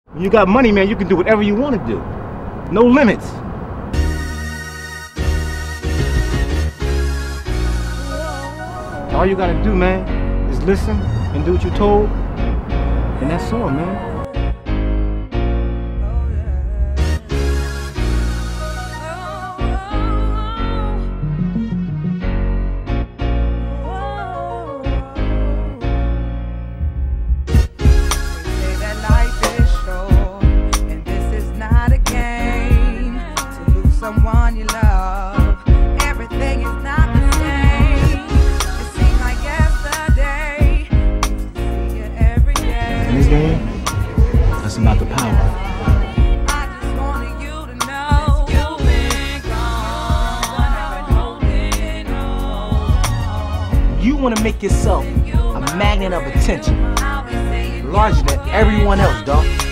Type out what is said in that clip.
When you got money, man, you can do whatever you want to do. No limits. All you gotta do, man, is listen and do what you're told. And that's all, man. Someone you love, everything is not the same. It seemed like yesterday, used to see you every day. In this game, that's about the power. I just wanted you to know you've been gone. You want to make yourself a magnet of attention, larger than everyone else, dog.